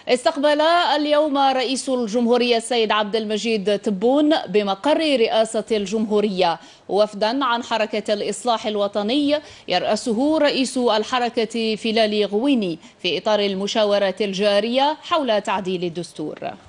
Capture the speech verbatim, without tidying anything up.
استقبل اليوم رئيس الجمهورية السيد عبد المجيد تبون بمقر رئاسة الجمهورية وفدا عن حركة الإصلاح الوطني يرأسه رئيس الحركة فيلالي غويني في إطار المشاورات الجارية حول تعديل الدستور.